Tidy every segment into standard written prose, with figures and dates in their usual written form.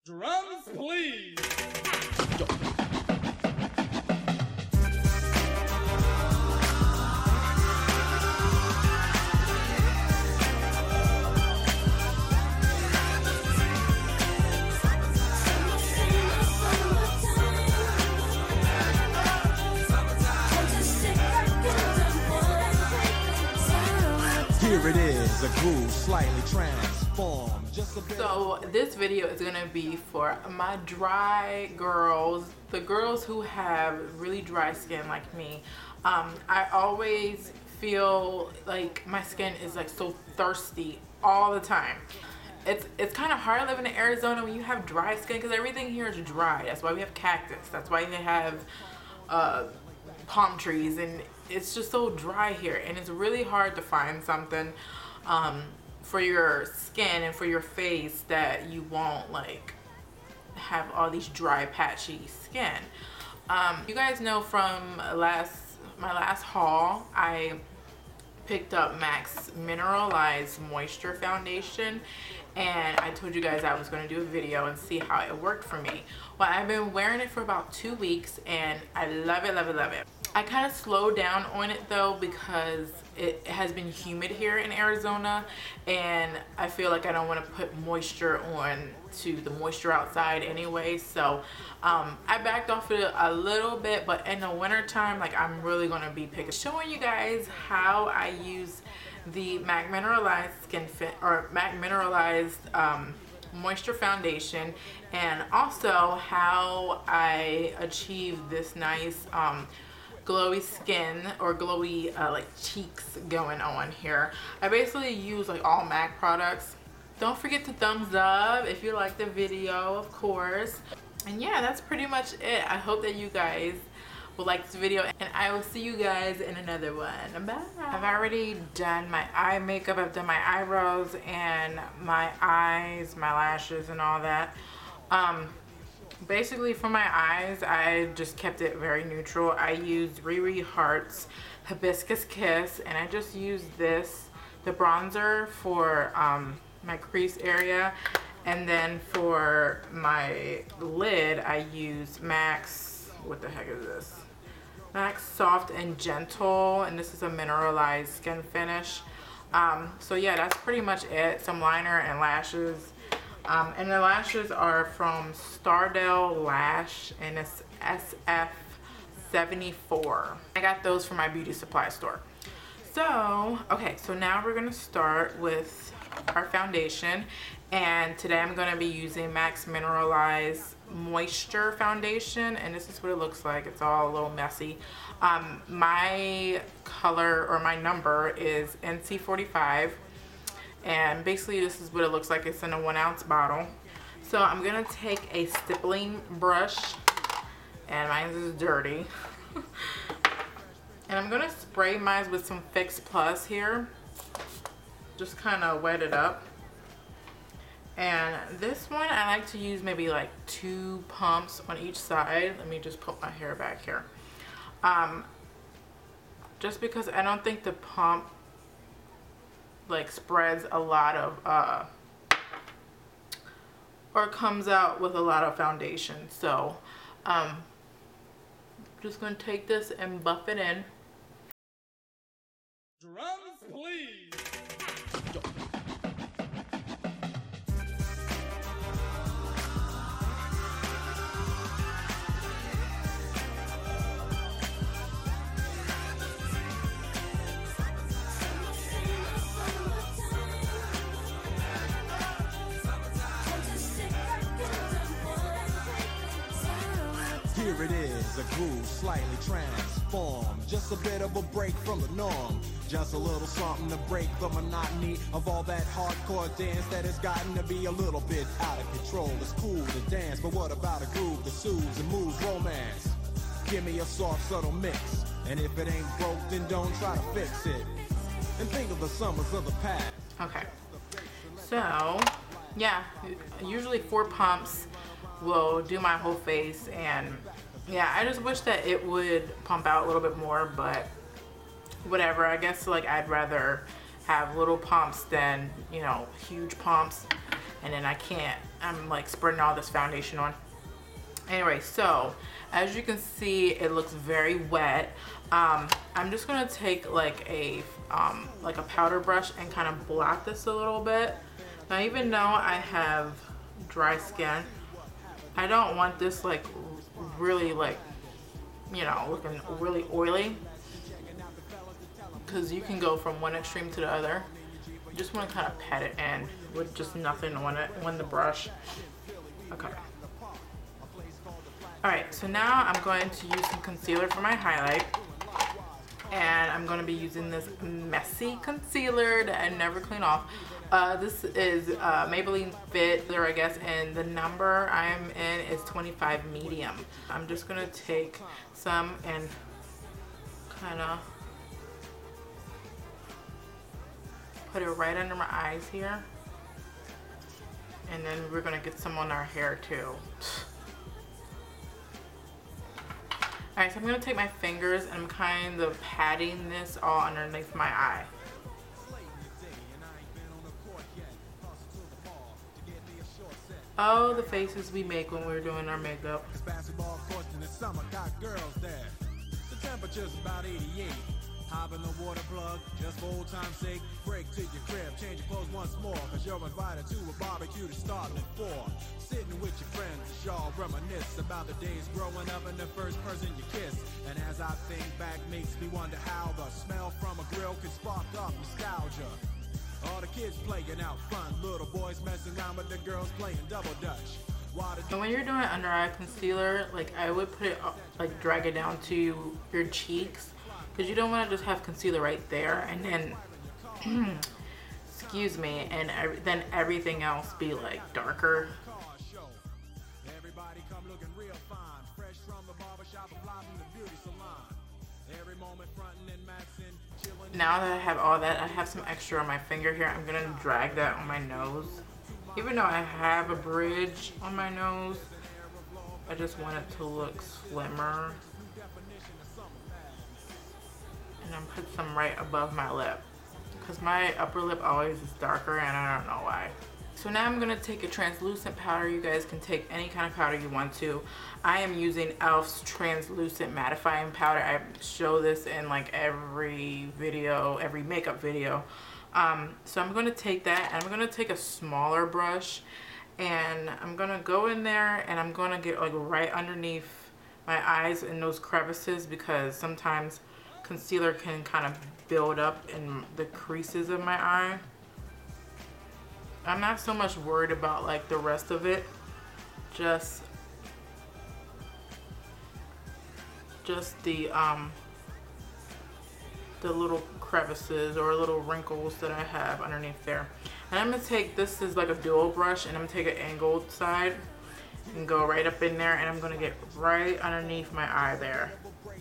Drums, please. Here it is, a groove slightly transformed. Just a bit. So this video is gonna be for my dry girls, the girls who have really dry skin like me. I always feel like my skin is like so thirsty all the time. It's kind of hard living in Arizona when you have dry skin because everything here is dry. That's why we have cactus. That's why they have palm trees, and it's just so dry here, and it's really hard to find something for your skin and for your face that you won't like have all these dry patchy skin. You guys know from my last haul, I picked up MAC's Mineralize Moisture Foundation, and I told you guys I was going to do a video and see how it worked for me. Well, I've been wearing it for about 2 weeks, and I love it, love it, love it. I kind of slowed down on it though because it has been humid here in Arizona, and I feel like I don't want to put moisture on to the moisture outside anyway, so I backed off it a little bit. But in the winter time, like, I'm really going to be showing you guys how I use the MAC Mineralized MAC Mineralized Moisture Foundation, and also how I achieve this nice glowy skin or glowy like cheeks going on here. I basically use like all MAC products. Don't forget to thumbs up if you like the video, of course. And yeah, that's pretty much it. I hope that you guys will like this video, and I will see you guys in another one. Bye. I've already done my eye makeup. I've done my eyebrows and my eyes, my lashes, and all that. Basically for my eyes, I just kept it very neutral. I used Riri Heart's Hibiscus Kiss, and I just used the bronzer for my crease area. And then for my lid, I used MAC's, what the heck is this? MAC's Soft and Gentle, and this is a mineralized skin finish. So yeah, that's pretty much it. Some liner and lashes. And the lashes are from Stardale Lash, and it's SF74. I got those from my beauty supply store. So, okay, so now we're gonna start with our foundation. And today I'm gonna be using MAC's Mineralize Moisture Foundation, and this is what it looks like. It's all a little messy. My color, or my number, is NC45. And basically this is what it looks like. It's in a 1 ounce bottle. So I'm gonna take a stippling brush, and mine is dirty. And I'm gonna spray mine with some Fix Plus here. Just kind of wet it up. And this one I like to use maybe like 2 pumps on each side. Let me just put my hair back here. Just because I don't think the pump like spreads a lot of or comes out with a lot of foundation. So just gonna take this and buff it in. Drums, please. Here it is, a groove slightly transformed. Just a bit of a break from the norm. Just a little something to break the monotony of all that hardcore dance that has gotten to be a little bit out of control. It's cool to dance, but what about a groove that soothes and moves romance? Give me a soft, subtle mix, and if it ain't broke, then don't try to fix it. And think of the summers of the past. Okay, so yeah, usually 4 pumps will do my whole face, and yeah, I just wish that it would pump out a little bit more, but whatever. I guess like I'd rather have little pumps than, you know, huge pumps, and then I can't I'm like spreading all this foundation on. Anyway, so as you can see, it looks very wet. I'm just gonna take like a powder brush and kind of blot this a little bit. Now, even though I have dry skin, I don't want this like really like, you know, looking really oily, because you can go from one extreme to the other. You just want to kind of pat it in with just nothing on it, on the brush. Okay. Alright, so now I'm going to use some concealer for my highlight. And I'm going to be using this messy concealer that I never clean off. This is Maybelline Fit, I guess, and the number I'm in is 25 medium. I'm just going to take some and kind of put it right under my eyes here. And then we're going to get some on our hair too. Alright, so I'm going to take my fingers and I'm kind of patting this all underneath my eye. Oh, the faces we make when we're doing our makeup. Basketball court in the summer got girls there. The temperature's about 88. Hop in the water plug, just for old time's sake. Break to your crib, change your clothes once more, cause you're invited to a barbecue to start at 4. Sitting with your friends, y'all reminisce about the days growing up and the first person you kiss. And as I think back, makes me wonder how the smell from a grill can spark up nostalgia. All the kids playing out fun, little boys messing around with the girls playing double dutch. And when you're doing under eye concealer, like I would put it up, like drag it down to your cheeks, because you don't want to just have concealer right there and then excuse me, and then everything else be like darker. Now that I have all that, I have some extra on my finger here. I'm gonna drag that on my nose. Even though I have a bridge on my nose, I just want it to look slimmer. And then put some right above my lip, because my upper lip always is darker and I don't know why. So now I'm gonna take a translucent powder. You guys can take any kind of powder you want to. I am using e.l.f.'s translucent mattifying powder. I show this in like every video, every makeup video. So I'm gonna take that and I'm gonna take a smaller brush and I'm gonna go in there and I'm gonna get like right underneath my eyes in those crevices, because sometimes concealer can kind of build up in the creases of my eye. I'm not so much worried about like the rest of it, just the little crevices or little wrinkles that I have underneath there. And I'm gonna take, this is like a dual brush, and I'm gonna take an angled side and go right up in there, and I'm gonna get right underneath my eye there.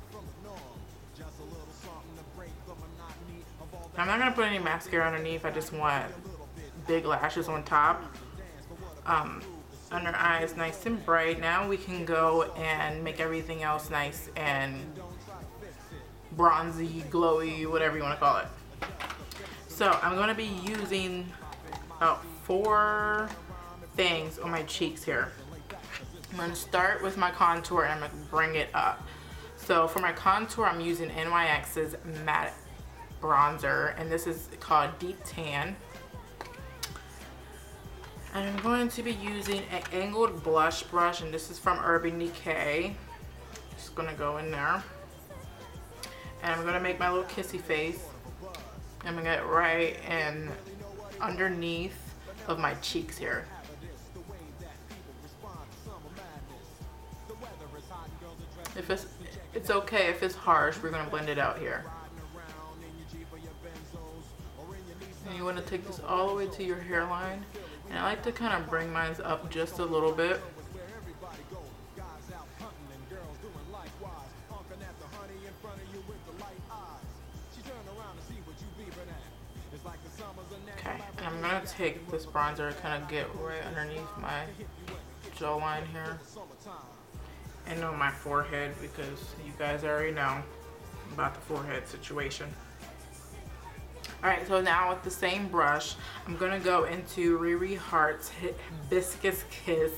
I'm not gonna put any mascara underneath. I just want big lashes on top. Under eye is nice and bright. Now we can go and make everything else nice and bronzy, glowy, whatever you want to call it. So I'm going to be using about 4 things on my cheeks here. I'm going to start with my contour and I'm going to bring it up. So for my contour, I'm using NYX's matte bronzer, and this is called Deep Tan. And I'm going to be using an angled blush brush, and this is from Urban Decay. Just gonna go in there. And I'm gonna make my little kissy face. I'm gonna get right in underneath of my cheeks here. If it's okay if it's harsh, we're gonna blend it out here. And you wanna take this all the way to your hairline. And I like to kind of bring mine up just a little bit. Okay, and I'm gonna take this bronzer and kind of get right underneath my jawline here and on my forehead, because you guys already know about the forehead situation. Alright, so now with the same brush, I'm going to go into Riri Hart's Hibiscus Kiss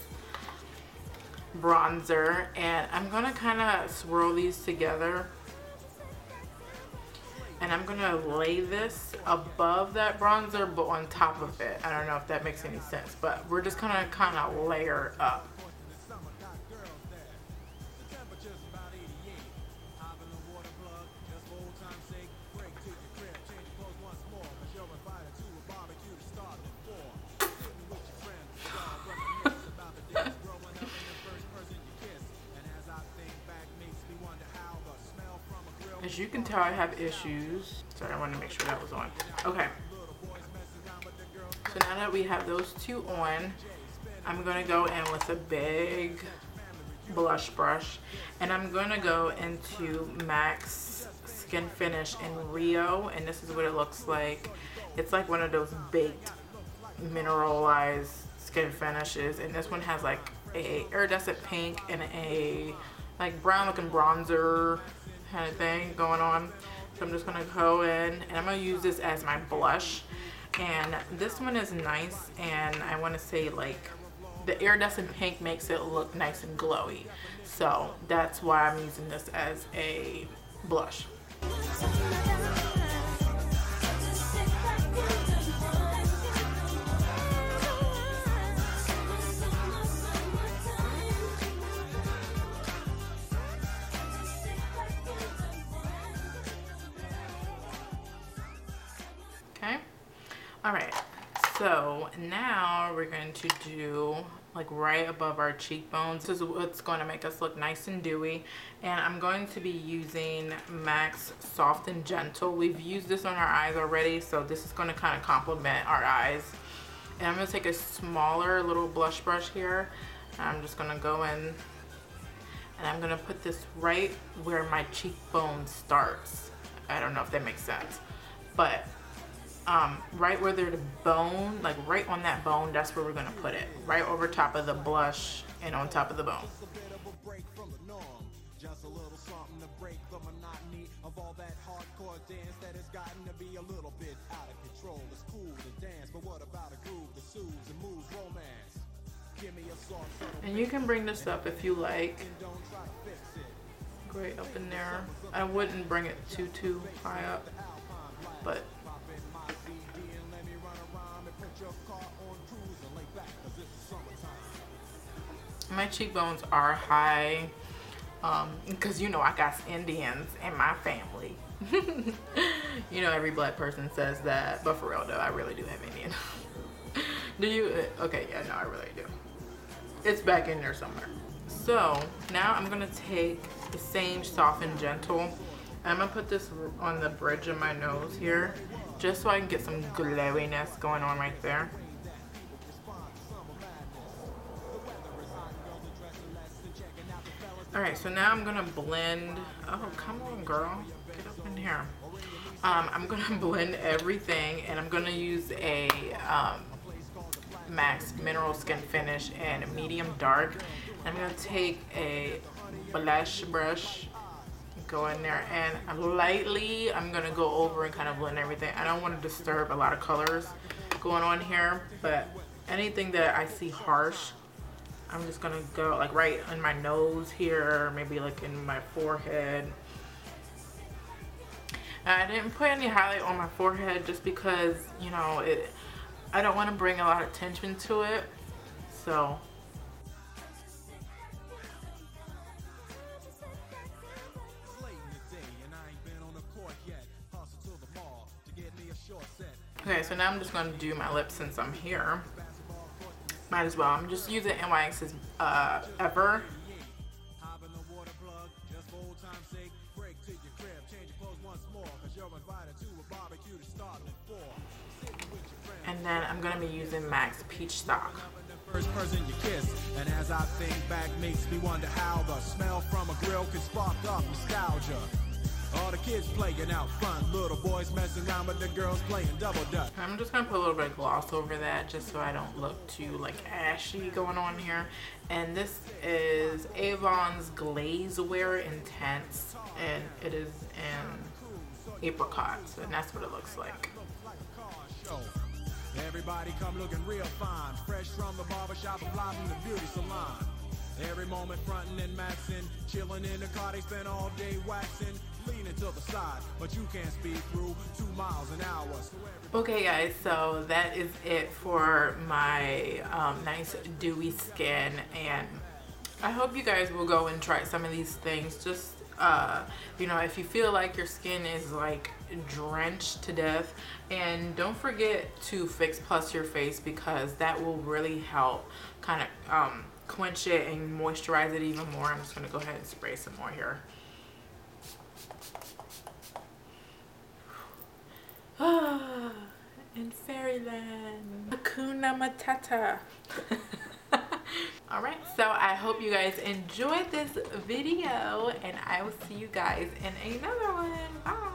bronzer, and I'm going to kind of swirl these together. And I'm going to lay this above that bronzer, but on top of it. I don't know if that makes any sense, but we're just going to kind of layer up. As you can tell, I have issues. Sorry, I wanted to make sure that was on. Okay. So now that we have those two on, I'm going to go in with a big blush brush. And I'm going to go into MAC's Skin Finish in Rio. And this is what it looks like. It's like one of those baked mineralized skin finishes. And this one has like a iridescent pink and a like brown looking bronzer kind of thing going on. So I'm just gonna go in and I'm gonna use this as my blush, and this one is nice, and I want to say like the iridescent pink makes it look nice and glowy, so that's why I'm using this as a blush. Okay, all right, so now we're going to do like right above our cheekbones. This is what's going to make us look nice and dewy, and I'm going to be using MAC's Soft and Gentle. We've used this on our eyes already, so this is going to kind of complement our eyes. And I'm going to take a smaller little blush brush here. I'm just going to go in and I'm going to put this right where my cheekbone starts. I don't know if that makes sense, but right where there's the bone, like right on that bone, that's where we're gonna put it, right over top of the blush and on top of the bone. Just a little something to break the monotony of all that hardcore dance that has gotten to be a little bit out of control. It's cool to dance, but what about a groove that soothes and moves romance? Give me a soft, and you can bring this up if you like, right up in there. I wouldn't bring it too high up, but my cheekbones are high because you know I got Indians in my family. You know every black person says that, but for real though, I really do have Indian. Do you? Okay, yeah, no, I really do. It's back in there somewhere. So now I'm gonna take the same Soft and Gentle. I'm gonna put this on the bridge of my nose here, just so I can get some glowiness going on right there. Alright, so now I'm gonna blend. Oh, come on, girl. Get up in here. I'm gonna blend everything, and I'm gonna use a MAC's Mineral Skin Finish in medium dark. I'm gonna take a blush brush, go in there, and lightly I'm gonna go over and kind of blend everything. I don't want to disturb a lot of colors going on here, but anything that I see harsh, I'm just gonna go like right on my nose here, maybe like in my forehead. And I didn't put any highlight on my forehead just because, you know, I don't want to bring a lot of attention to it. So okay, so now I'm just gonna do my lips since I'm here. Might as well. I'm just using NYX's Ever. And then I'm gonna be using MAC's Peach Stock. First person you kiss, and as I think back, makes me wonder how the smell from a grill can spark up nostalgia. All the kids playing out front, little boys messing around, but the girls playing double dutch. I'm just gonna put a little bit of gloss over that just so I don't look too like ashy going on here. And this is Avon's Glaze Wear Intense, and it is in apricots, and that's what it looks like. Everybody come looking real fine, fresh from the barbershop and fly from the beauty salon. Every moment frontin' and maxin', chillin' in the car, they spend all day waxing, leaning to the side, but you can't speed through 2 miles an hour. Okay guys, so that is it for my nice dewy skin, and I hope you guys will go and try some of these things. Just you know, if you feel like your skin is like drenched to death, and don't forget to Fix Plus your face, because that will really help kind of quench it and moisturize it even more. I'm just going to go ahead and spray some more here. In fairyland, Hakuna Matata. Alright, so I hope you guys enjoyed this video, and I will see you guys in another one. Bye.